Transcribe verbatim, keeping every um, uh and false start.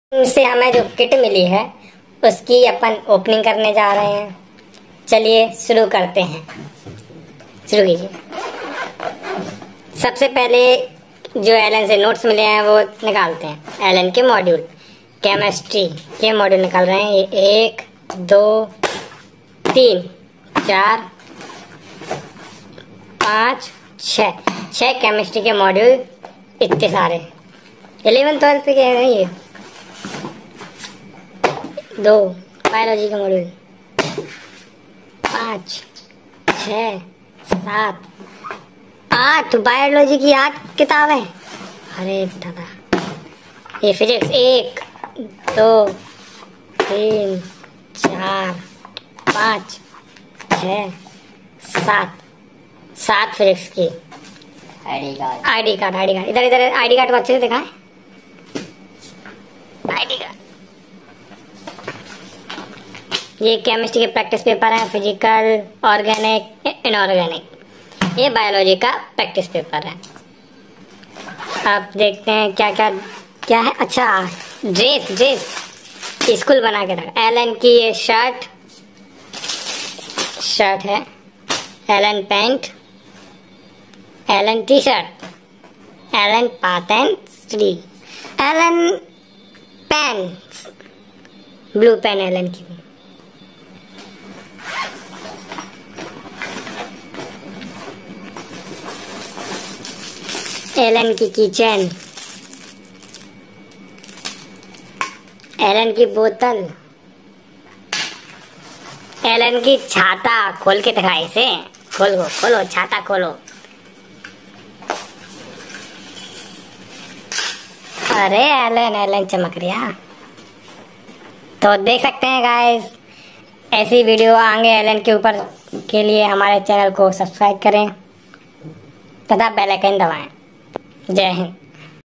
से हमें जो किट मिली है उसकी अपन ओपनिंग करने जा रहे हैं। चलिए शुरू करते हैं। शुरू कीजिए। सबसे पहले जो एलन से नोट्स मिले हैं वो निकालते हैं। एलन के मॉड्यूल केमिस्ट्री के मॉड्यूल निकाल रहे हैं। एक दो तीन चार पाँच छः छः केमिस्ट्री के मॉड्यूल, इतने सारे इलेवन ट्वेल्थ के हैं ये। दो बायोलॉजी का मॉड्यूल, पाँच छः सात आठ बायोलॉजी की आठ किताबें। अरे दादा, ये फिजिक्स एक दो तीन चार पाँच छः सात सात फिजिक्स की। ID card ID card ID card इधर इधर आईडी कार्ड को अच्छे से दिखाएं। आईडी कार्ड, ये केमिस्ट्री के प्रैक्टिस पेपर है। Physical, organic, inorganic. ये बायोलॉजी का प्रैक्टिस पेपर है। अब देखते हैं क्या क्या क्या है। अच्छा, ड्रेस ड्रेस स्कूल बना के रखा। एलन की ये शर्ट शर्ट है। Allen pant, Allen T shirt, Allen pantry, Allen pen, blue pen Allen की। एलन की किचन, एलन की बोतल, एलन की छाता। खोल के दिखाई इसे, खोलो खोलो छाता खोलो। अरे एलन एलन चमक रहा। तो देख सकते हैं गाइस, ऐसी वीडियो आगे एलन के ऊपर के लिए हमारे चैनल को सब्सक्राइब करें तथा बेल आइकन दबाएं। जय हिंद।